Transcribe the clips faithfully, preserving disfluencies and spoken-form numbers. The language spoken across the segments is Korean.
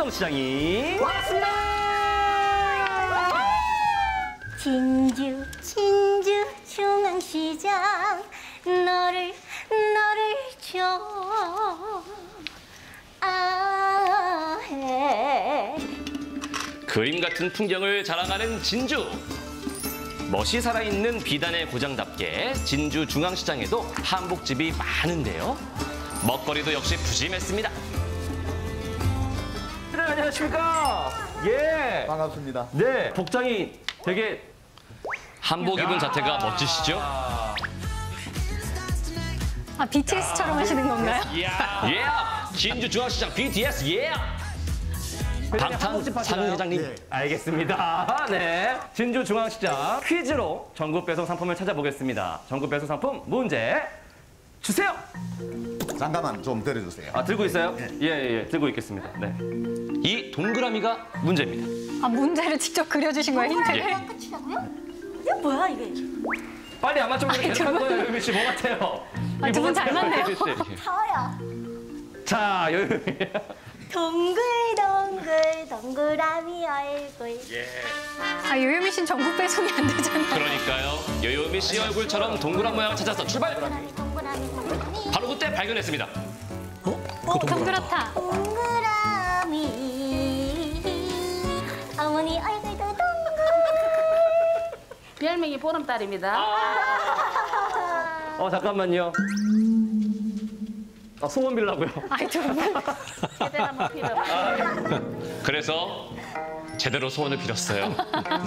주정시장이 왔습니다. 진주 진주 중앙시장 너를 너를 좋아해. 그림 같은 풍경을 자랑하는 진주. 멋이 살아있는 비단의 고장답게 진주 중앙시장에도 한복집이 많은데요. 먹거리도 역시 푸짐했습니다. 네, 안녕하십니까. 예. 반갑습니다. 네, 복장이 되게 한복 입은 자태가 멋지시죠? 아, 비티에스처럼 하시는 건가요? 예. 진주 중앙시장 비티에스 예. 방탄 사는 회장님. 네. 알겠습니다. 네. 진주 중앙시장 퀴즈로 전국 배송 상품을 찾아보겠습니다. 전국 배송 상품 문제 주세요. 잠깐만 좀 들어주세요. 아, 들고 있어요? 예, 예, 예. 들고 있겠습니다. 네. 이 동그라미가 문제입니다. 아, 문제를 직접 그려주신 거예요, 힌트를? 예. 끝이라고요? 이게 뭐야 이게? 빨리 안 맞추면 아니, 계속하는 두 분- 거예요, 유미 씨. 뭐 같아요? 아, 두분 잘 맞네요. 유미 씨. 다야. 자, 유미. 동글 동글 동그라미 얼굴. 아, 요요미 씨는 전국 배송이 안 되잖아요. 그러니까요. 요요미 씨 얼굴처럼 동그란 모양을 찾아서 출발! 동그라미 동그라미 동그라미. 바로 그때 발견했습니다. 동그랗다. 동그라미. 어머니 얼굴도 동글. 별명이 보름달입니다. 어, 잠깐만요. 아, 소원 빌라고요. 아이, 두 분. 제대로 한번 필요. 그래서 제대로 소원을 빌었어요.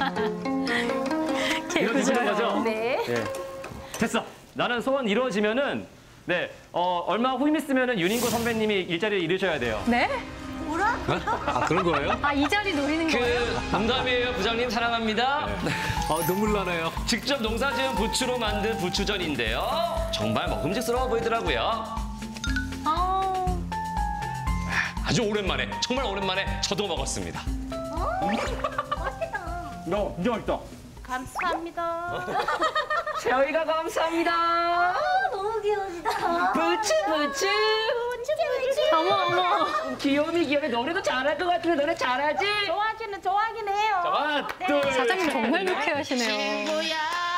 개 이루어지는 거죠? 네. 예. 됐어. 나는 소원 이루어지면은 네, 어, 얼마 후임 있으면은 윤인구 선배님이 일자리를 잃으셔야 돼요. 네? 뭐라? 아, 그런 거예요? 아, 이 자리 노리는 그 거예요? 농담이에요, 부장님 사랑합니다. 아, 눈물 나네요. 직접 농사지은 부추로 만든 부추전인데요. 정말 먹음직스러워 보이더라고요. 아, 아주 오랜만에, 정말 오랜만에 저도 먹었습니다. 맛있겠다. 너 진짜 맛있다. 감사합니다. 저희가 감사합니다. 아, 너무 귀여우시다. 부추 부추. 어머, 어머. 귀요미 귀요미 노래도 잘할 것 같은데 노래 잘하지? 좋아하기는 좋아하긴 해요. 하나, 둘, 사장님 정말 셋. 유쾌하시네요. 친구야.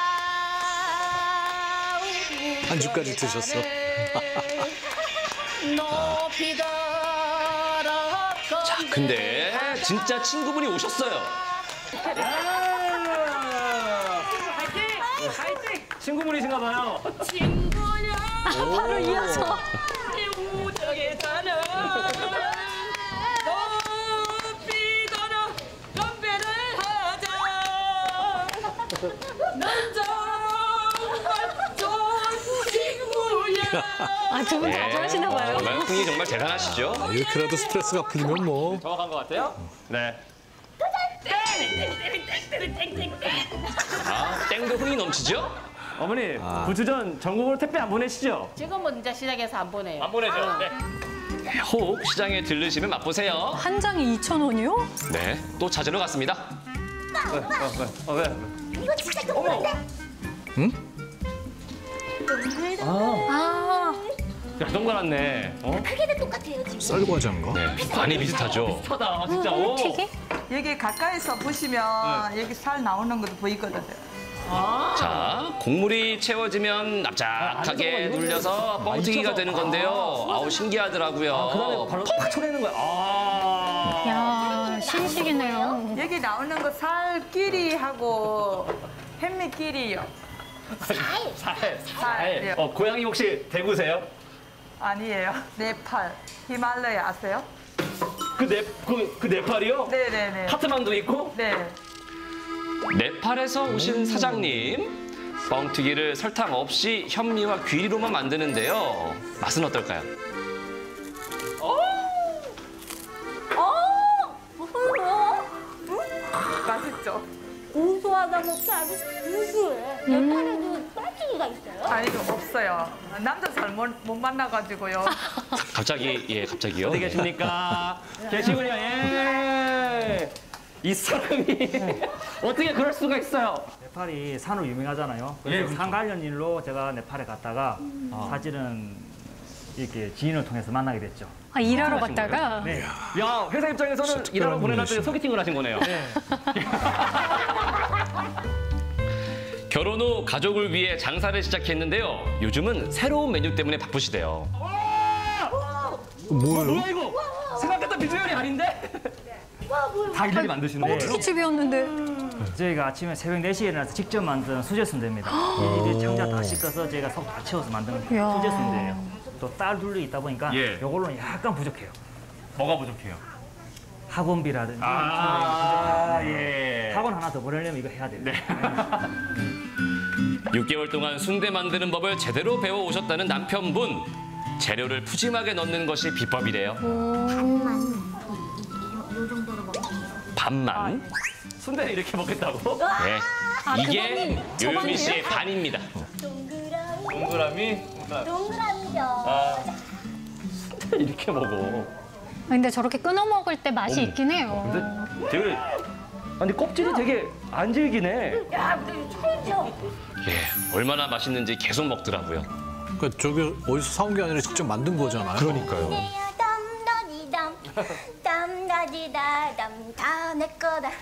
안주까지 드셨어. 높이 걸어. 자, 근데 진짜 친구분이 오셨어요. 친구분이신가 봐요. 친구야. 바로 이어서. 우정에 사는 높이 걸어 건배를 하자. 난 정말 좋은 친구야. 아, 두 분 자주 하시나 봐요. 정말 흥이 정말 대단하시죠? 아, 이렇게라도 스트레스가 풀리면 뭐. 정확한 것 같아요? 네. 아, 땡도 흥이 넘치죠? 어머니, 부추전 전국으로 택배 안 보내시죠? 지금은 이제 시작해서 안 보내요. 안 보내죠. 네. 혹 시장에 들르시면 맛보세요. 한 장에 이천 원이요? 네, 또 찾으러 갔습니다. 왜? 어, 왜? 어, 왜? 이거 진짜 동글한데? 응? 동글 동글. 아, 야, 동그랗네. 어? 크기도 똑같아요 지금. 쌀과자인가? 네, 많이 비슷하죠? 비슷하다, 진짜. 오. 튀기? 여기 가까이서 보시면 여기 살 나오는 것도 보이거든요. 자, 곡물이 채워지면 납작하게 눌려서 뻥튀기가 되는 건데요. 아우, 신기하더라고요. 그다음에 바로 팍 쳐내는 거야. 아. 야, 신식이네요. 여기 나오는 거 살끼리하고 햄미끼리요. 살, 살이요. 어, 고향이 혹시 대구세요? 아니에요. 네팔, 히말라야 아세요? 그 네, 그, 그 네팔이요? 네네네. 카트만두 있고? 네. 네팔에서 오신 사장님. 뻥튀기를 설탕 없이 현미와 귀리로만 만드는데요. 맛은 어떨까요? 어, 무슨 거? 맛있죠? 고소하다 먹지 아주 고소해. 네팔에도 쌀튀기가 있어요? 아니요, 없어요. 남자 잘 못 만나가지고요. 갑자기, 예, 갑자기요. 어디 계십니까? 계시군요, 예. 이 사람이 어떻게 그럴 수가 있어요? 네팔이 산으로 유명하잖아요. 그래서 예, 산 관련 일로 제가 네팔에 갔다가 사실은 이렇게 지인을 통해서 만나게 됐죠. 아, 일하러 하신 갔다가? 네. 야, 회사 입장에서는 진짜 일하러 특별한 보내놨더니 분이시네. 소개팅을 하신 거네요. 네. 결혼 후 가족을 위해 장사를 시작했는데요. 요즘은 새로운 메뉴 때문에 바쁘시대요. 뭐예요? 뭐야 이거? 생각했던 비주얼이 아닌데? 다 일일이 만드시는 거예요? 떡볶이집이었는데. 저희가 아침에 새벽 네 시에 일어나서 직접 만든 수제 순대입니다. 이게 창자 다 씻어서 저희가 속 다 채워서 만든 이야. 수제 순대예요. 또 딸 둘이 있다 보니까 예. 이걸로는 약간 부족해요. 뭐가 부족해요? 학원비라든지 아, 예. 학원 하나 더 보내려면 이거 해야 돼요. 육 개월 동안 순대 만드는 법을 제대로 배워 오셨다는 남편분. 재료를 푸짐하게 넣는 것이 비법이래요. 반만 요 정도로 먹어. 반만? 순대를 이렇게 먹겠다고? 네. 아, 이게 그거는 요요미 씨의 저반이에요? 반입니다. 동그라미 동그라미? 동그라미죠. 이렇게 먹어. 아, 근데 저렇게 끊어 먹을 때 맛이 있긴 해요. 근데 되게 아니 껍질이 되게 안 질기네. 야, 근데 최죠. 예, 얼마나 맛있는지 계속 먹더라고요. 그러니까 저게 어디서 사온 게 아니라 직접 만든 거잖아요. 그러니까요. 담다디담 담다디다담 다 내 거다.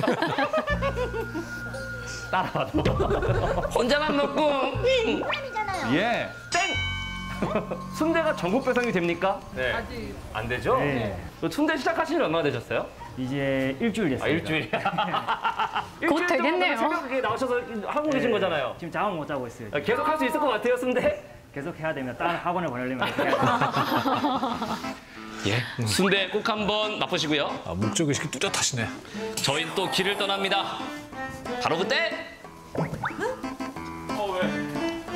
따라와도. 혼자만 먹고. 동그라미잖아요. 예. 땡. 순대가 전국 배송이 됩니까? 네. 아직 안 되죠? 네. 그 순대 시작하신 지 얼마나 되셨어요? 이제 일주일 됐습니다. 아, 일주일. 곧 되겠네요. 새벽에 나오셔서 하고 계신 거잖아요. 지금 잠을 못 자고 있어요. 계속 할 수 있을 것 같아요, 순대. 계속 해야 되면 다른 학원에 보내려면 이렇게 해야 돼요. 예. 순대 꼭 한번 맛보시고요. 아, 목적의식이 뚜렷하시네. 저희 또 길을 떠납니다. 바로 그때. 어, 왜?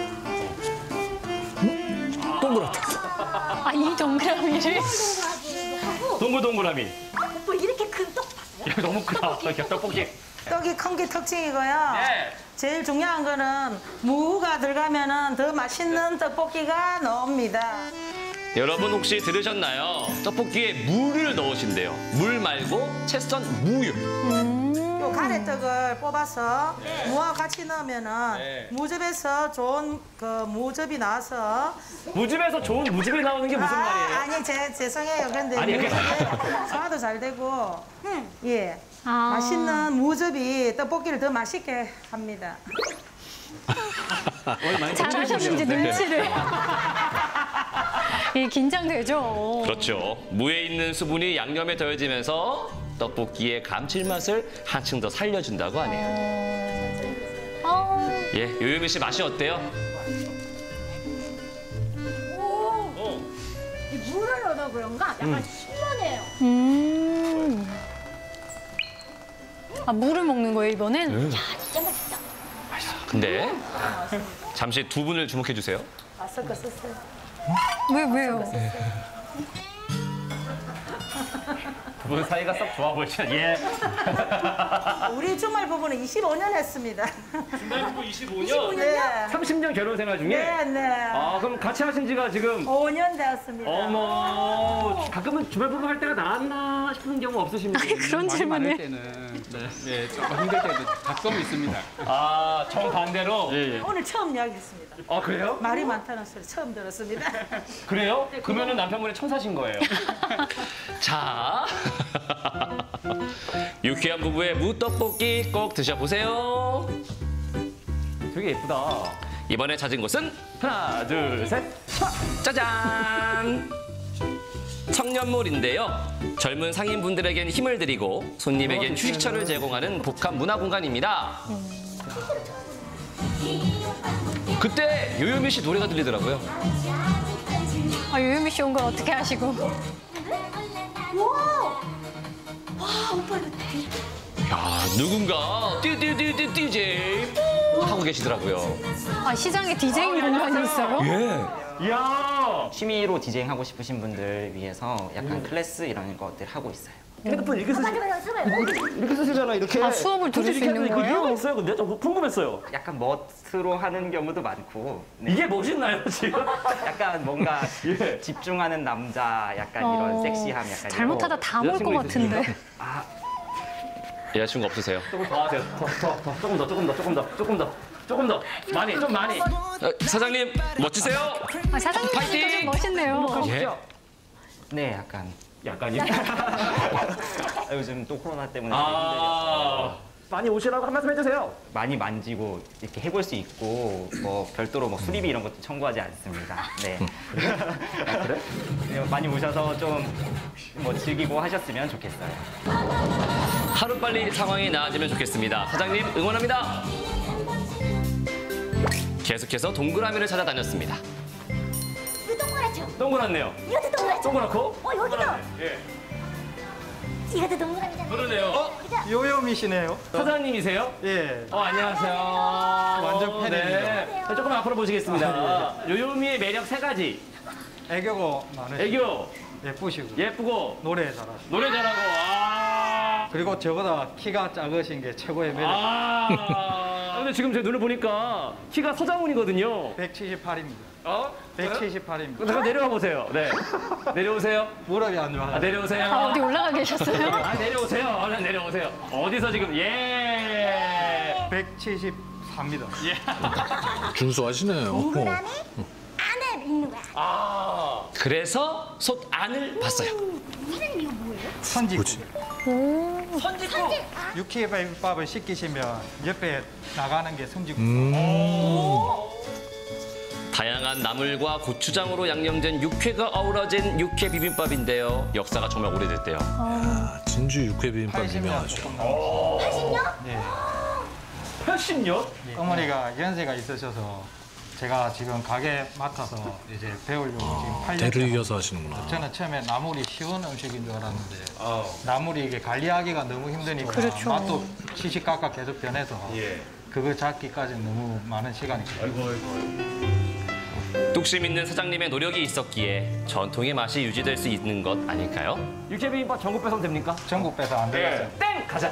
동그랗다. 아, 이 동그라미를? 동그라미도 하고 동글동글함이. 또 이렇게 큰 떡 봤어요? 야, 너무 크다. 떡볶이. 떡이 큰 게 특징이고요. 네. 제일 중요한 거는 무가 들어가면은 더 맛있는 떡볶이가 나옵니다. 여러분 혹시 들으셨나요? 떡볶이에 물을 넣으신대요. 물 말고 채썬 무유. 요 가래떡을 뽑아서 무하고 같이 넣으면은 네. 무즙에서 좋은 그 무즙이 나와서 무집에서 좋은 무집이 나오는 게 무슨 아, 말이에요? 아니 제 죄송해요. 근데 아니, 그게- 무즙이 소화도 잘 되고 예 아. 맛있는 무즙이 떡볶이를 더 맛있게 합니다. 잘하셨는지 눈치를. 예, 긴장되죠. 그렇죠. 무에 있는 수분이 양념에 더해지면서 떡볶이의 감칠맛을 한층 더 살려준다고 하네요. 어, 예, 요요미 씨 맛이 어때요? 오, 이 물을 넣어서 그런가 약간 신선해요. 음. 아, 물을 먹는 거예요, 이번엔? 아, 진짜 맛있다. 근데 잠시 두 분을 주목해 주세요. 아, 섞어 썼어요. 왜, 왜요? 두 분 사이가 썩 좋아 보이죠? 예. 우리 주말 부부는 이십오 년 했습니다. 이십오 년? 네. 삼십 년 결혼 생활 중에? 네, 네. 아, 그럼 같이 하신 지가 지금 오 년 되었습니다. 어머, 가끔은 주말 부부 할 때가 나았나 싶은 경우 없으십니까? 그런 많을 질문을. 때는 네, 조금 힘들 때도 가끔 있습니다. 아, 정반대로? 예, 예. 오늘 처음 이야기했습니다. 아, 그래요? 말이 많다는 소리 처음 들었습니다. 그래요? 그러면은 남편분의 천사신 거예요. 자, 유쾌한 부부의 무떡볶이 꼭 드셔보세요. 되게 예쁘다. 이번에 찾은 곳은 하나, 둘, 셋, 촥! 짜잔! 청년몰인데요. 젊은 상인분들에겐 힘을 드리고 손님에겐 휴식처를 제공하는 복합 문화 공간입니다. 그때 요요미 씨 노래가 들리더라고요. 아, 요요미 씨 온 걸 어떻게 하시고. 와, 와 오빠 이거 되게 야, 누군가 띠띠띠띠 디제이 하고 계시더라고요. 아, 시장에 디제잉 공간이 있어요? 예. 이야. 취미로 디제잉하고 싶으신 분들 위해서 약간 클래스 이런 것들 하고 있어요. 핸드폰 이렇게 쓰시, 맞아 맞아 쓰면 이렇게 쓰시잖아, 이렇게. 아, 수업을 들을 수 있는 그 거예요? 이유가 있어요, 근데? 좀 궁금했어요. 약간 멋으로 하는 경우도 많고 네. 이게 멋있나요, 지금? 약간 뭔가 예. 집중하는 남자 약간 이런 어, 섹시함 약간 잘못하다 다 볼 것 여자친구 같은데. 여자친구 없으세요? 조금 더 하세요. 더, 더, 더. 조금 더, 조금 더, 조금 더, 조금 더. 조금 더. 많이, 좀 많이. 어, 사장님, 멋지세요? 아, 사장님 파이팅! 좀 멋있네요. 예. 네, 약간. 약간요? 요즘 또 코로나 때문에 아. 힘들어서 많이 오시라고 한 말씀 해주세요. 많이 만지고 이렇게 해볼 수 있고 뭐 별도로 뭐 수리비 이런 것도 청구하지 않습니다. 네. 아, 그래? 네, 많이 오셔서 좀 뭐 즐기고 하셨으면 좋겠어요. 하루빨리 상황이 나아지면 좋겠습니다. 사장님 응원합니다. 계속해서 동그라미를 찾아다녔습니다. 이거 동그랗죠? 동그랗네요. 이것도 동그랗죠? 동그랗고? 어, 여기도. 예. 이것도 동그라미잖아요. 그러네요. 어? 요요미시네요. 사장님이세요? 예. 어, 안녕하세요. 완전 팬입니다. 네. 자, 조금 앞으로 보시겠습니다. 아, 요요미의 매력 세 가지. 애교가 많으시고 애교, 예쁘시고 예쁘고, 노래 잘하시고 노래 잘하고, 아. 그리고 저보다 키가 작으신 게 최고의 매력. 아. 근데 지금 제 눈을 보니까 키가 서장훈이거든요. 백칠십팔입니다. 어? 백칠십팔입니다. 잠깐 내려가 보세요. 네. 내려오세요. 무릎이 안 좋아요. 아, 내려오세요. 아, 어디 올라가 계셨어요? 아, 내려오세요. 얼른 내려오세요. 어디서 지금, 예. 백칠십사입니다. 준수하시네요. 동그라미 안에 있는 거야. 아. 그래서 솥 안을 봤어요. 사장님 이거 뭐예요? 선지국. 선지국. 육회밥을 시키시면 옆에 나가는 게 선지국. 다양한 나물과 고추장으로 양념된 육회가 어우러진 육회 비빔밥인데요. 역사가 정말 오래됐대요. 아, 진주 육회 비빔밥 팔십 년 유명하죠. 조금 넘었어요. 팔십 년? 네. 팔십 년? 어머니가 연세가 있으셔서 제가 지금 가게 맡아서 이제 배우려고 지금 팔 년. 대를 이어서 하시는구나. 저는 처음에 나물이 쉬운 음식인 줄 알았는데 나물이 이게 관리하기가 너무 힘드니까 그렇죠. 맛도 시시각각 계속 변해서 예. 그거 잡기까지 너무 많은 시간이 걸려요. 뚝심 있는 사장님의 노력이 있었기에 전통의 맛이 유지될 수 있는 것 아닐까요? 육회 비빔밥 전국 배송 됩니까? 전국 배서 안 되겠어요. 땡! 가자!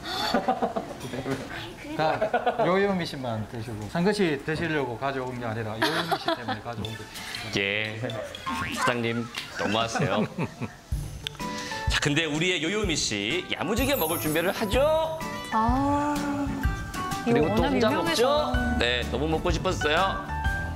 다 요요미씨만 드시고 상긋이 드시려고 가져온 게 아니라 요요미씨 때문에 가져온 거예요. 예. 사장님, 너무하세요. 자, 근데 우리의 요요미 씨 야무지게 먹을 준비를 하죠? 아, 이거 그리고 또 워낙 혼자 유명해서. 먹죠? 네, 너무 먹고 싶었어요.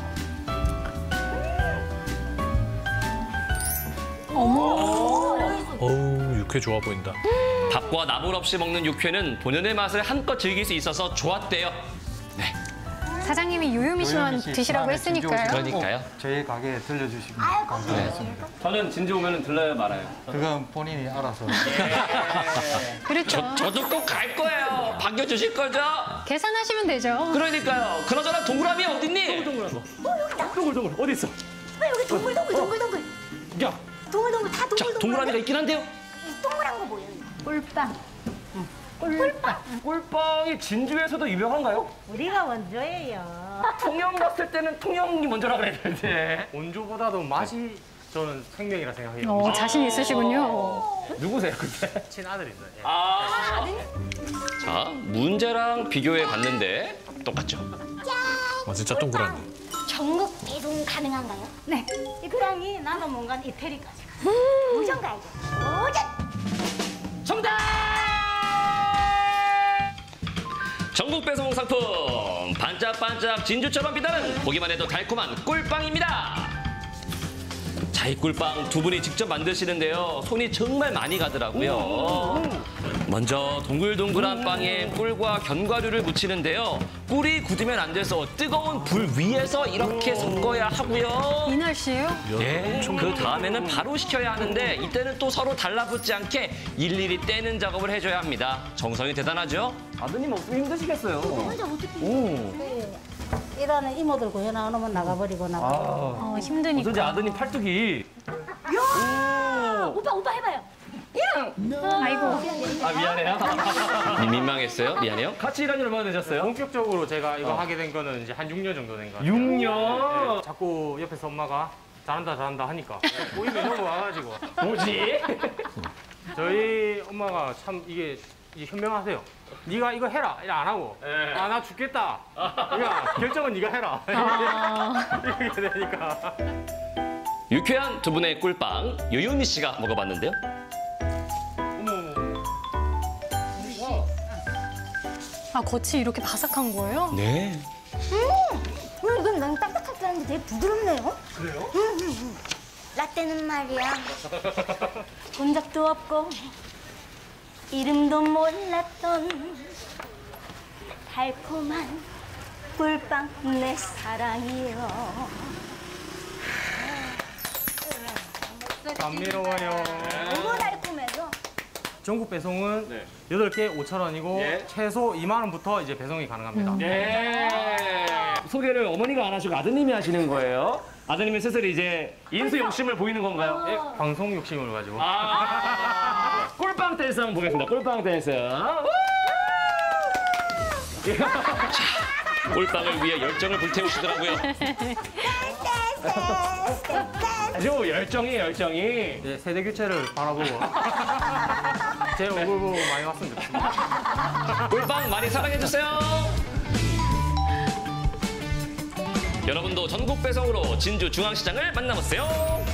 어우, 육회 좋아 보인다. 밥과 나물 없이 먹는 육회는 본연의 맛을 한껏 즐길 수 있어서 좋았대요. 네, 사장님이 요요미 씨만 요요미 씨 드시라고 다음에 했으니까요. 진주 오시면 그러니까요. 꼭 저희 가게에 들려주시면 감사하겠습니다. 저는 진주 오면 들러요 말아요. 그건 본인이 알아서. 그렇죠. 저, 저도 꼭 갈 거예요. 반겨주실 거죠? 계산하시면 되죠. 그러니까요. 그나저나 동그라미 어딨니? 동글동글. 동글동글 어디 있어? 아, 여기 동글동글 동글동글. 야, 동글동글 다 자, 동글동글. 동그라미가 있긴 한데요. 이 동그란 거 뭐예요? 꿀빵. 꿀빵. 꿀빵이 진주에서도 유명한가요? 우리가 원조예요. 통영 갔을 때는 통영이 먼저라 그랬는데. 원조보다도 맛이 저는 생명이라 생각해요. 어, 자신 있으시군요. 누구세요, 근데? 친아들입니다. 예. 아. 자, 문제랑 비교해 봤는데 똑같죠? 아, 진짜 동그랗네. 전국 배송 가능한가요? 네. 이 그랑이 나도 뭔가 이태리까지 가. 도전 가야죠. 도전. 정답! 전국 배송 상품 반짝반짝 진주처럼 빛나는 보기만 해도 달콤한 꿀빵입니다. 자, 이 꿀빵 두 분이 직접 만드시는데요. 손이 정말 많이 가더라고요. 먼저 동글동글한 빵에 꿀과 견과류를 묻히는데요. 꿀이 굳으면 안 돼서 뜨거운 불 위에서 이렇게 섞어야 하고요. 이 날씨예요? 예, 그 다음에는 바로 식혀야 하는데 이때는 또 서로 달라붙지 않게 일일이 떼는 작업을 해줘야 합니다. 정성이 대단하죠? 아드님 없으면 힘드시겠어요. 혼자 어떻게? 오. 일하는 이모들 고연하 안 오면 나가버리고 나가. 어, 힘드니까. 어쩐지 아드님 팔뚝이. 야! 오빠 오빠 해봐요. 아이고. 아, 미안해요. 민망했어요? 미안해요? 같이 일한 지 얼마나 되셨어요? 본격적으로 제가 이거 어. 하게 된 거는 이제 한 육 년 정도 된 것 같아요. 육 년? 네, 자꾸 옆에서 엄마가 잘한다 잘한다 하니까 보이면 넘어와가지고 뭐지? 저희 엄마가 참 이게, 이게 현명하세요. 네가 이거 해라 이래 안 하고 네. 아 나 죽겠다. 야 결정은 네가 해라. 아. 이렇게 되니까. 유쾌한 두 분의 꿀빵 요요미 씨가 먹어봤는데요. 어머 어머. 아, 겉이 이렇게 바삭한 거예요? 네. 음, 이건 난 딱딱할 줄 알았는데 되게 부드럽네요. 그래요? 음, 음, 음. 나 때는 말이야. 본 적도 없고 이름도 몰랐던 달콤한 꿀빵 내 사랑이여. 감미로워요. 너무 달콤해서. 전국 배송은 네. 여덟 개 오천 원이고 예. 최소 이만 원부터 이제 배송이 가능합니다. 네. 소개를 어머니가 안 하시고 아드님이 하시는 거예요. 아드님이 스스로 이제 인수 욕심을 보이는 건가요? 예, 방송 욕심을 가지고. 아, 꿀빵 댄스 한번 보겠습니다. 꿀빵 댄스. 자, 꿀빵을 위해 열정을 불태우시더라고요. 아주 열정이 열정이. 예, 세대 교체를 바라보고 제 얼굴 보고 많이 왔으면 좋겠습니다. 꿀빵 많이 사랑해주세요. 여러분도 전국 배송으로 진주 중앙시장을 만나보세요.